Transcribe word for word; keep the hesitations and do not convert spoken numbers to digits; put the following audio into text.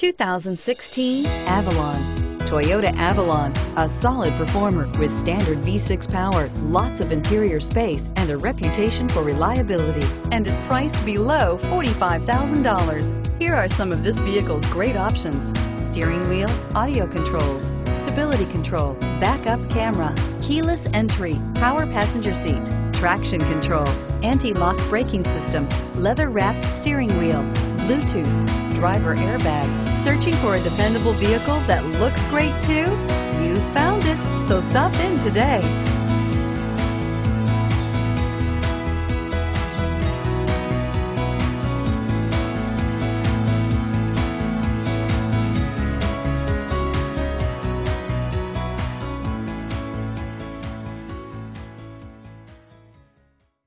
two thousand sixteen Avalon. Toyota Avalon, a solid performer with standard V six power, lots of interior space, and a reputation for reliability, and is priced below forty-five thousand dollars. Here are some of this vehicle's great options: steering wheel audio controls, stability control, backup camera, keyless entry, power passenger seat, traction control, anti-lock braking system, leather-wrapped steering wheel, Bluetooth, driver airbag. Searching for a dependable vehicle that looks great too? You found it, so stop in today.